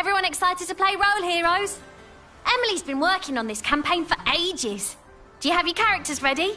Everyone excited to play Roll Heroes? Emily's been working on this campaign for ages. Do you have your characters ready?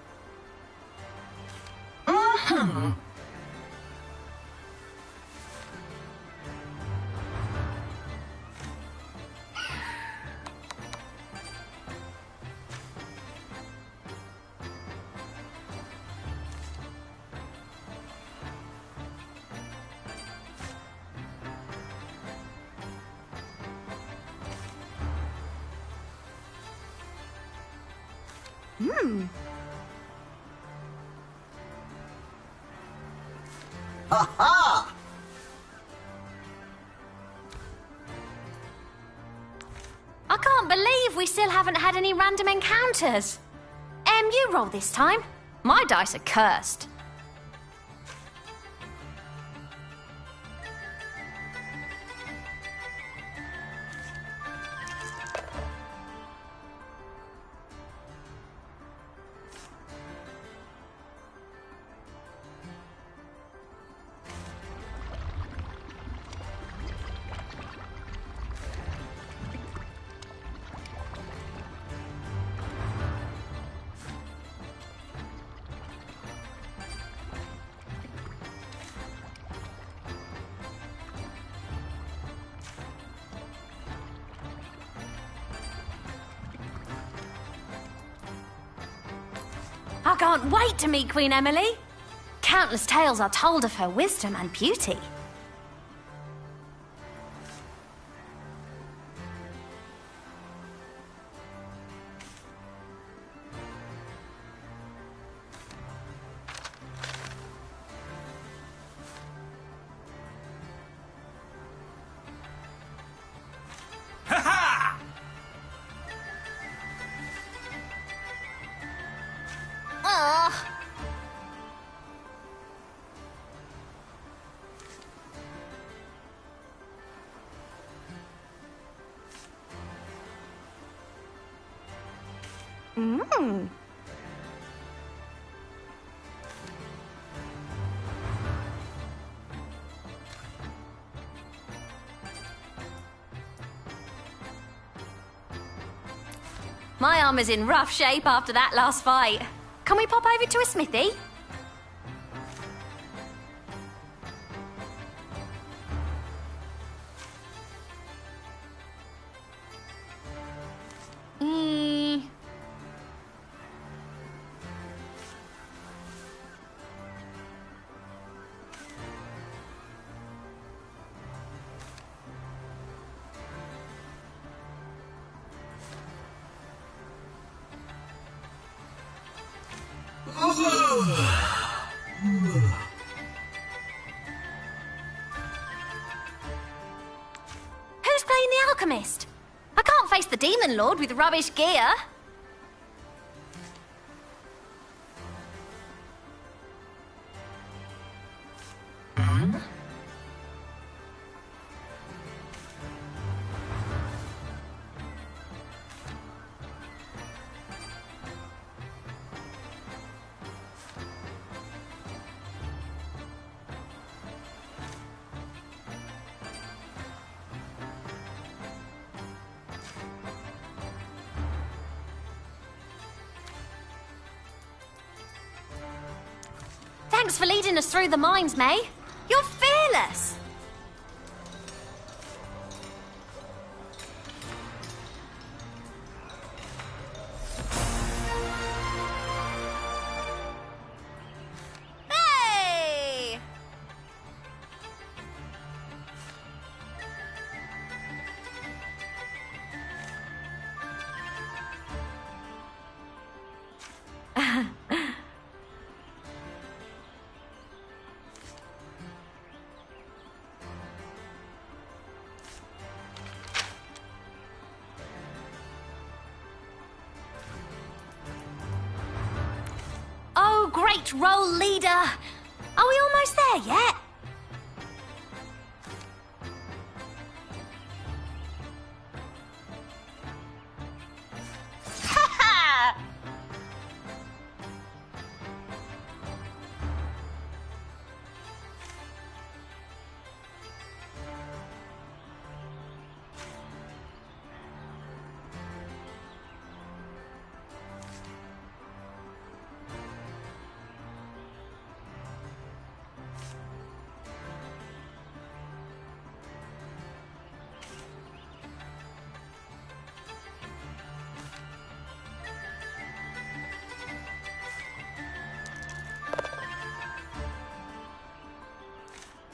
Ha-ha! I can't believe we still haven't had any random encounters. You roll this time. My dice are cursed. I can't wait to meet Queen Emily. Countless tales are told of her wisdom and beauty. My armor's in rough shape after that last fight. Can we pop over to a smithy? Who's playing the alchemist? I can't face the demon lord with rubbish gear. Thanks for leading us through the mines, May. You're fearless. Hey! Oh, great role leader! Are we almost there yet? Ha ha!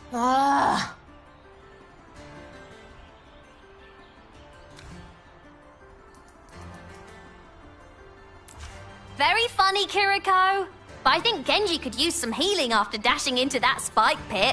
Ugh. Very funny, Kiriko. But I think Genji could use some healing after dashing into that spike pit.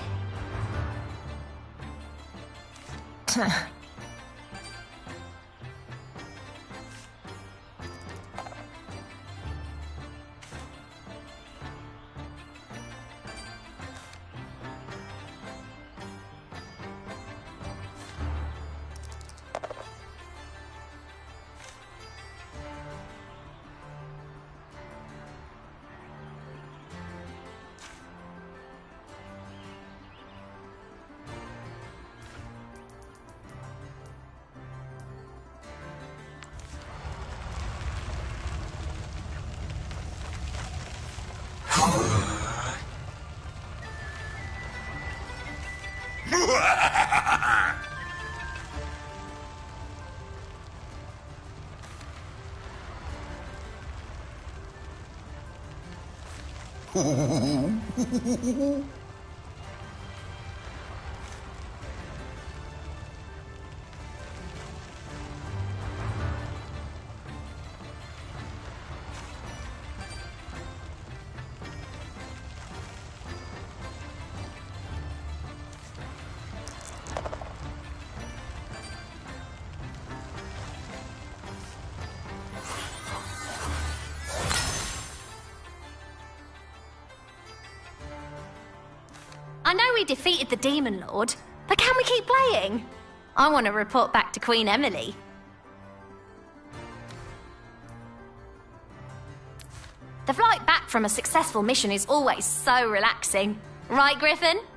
I know we defeated the Demon Lord, but can we keep playing? I want to report back to Queen Emily. The flight back from a successful mission is always so relaxing. Right, Griffin?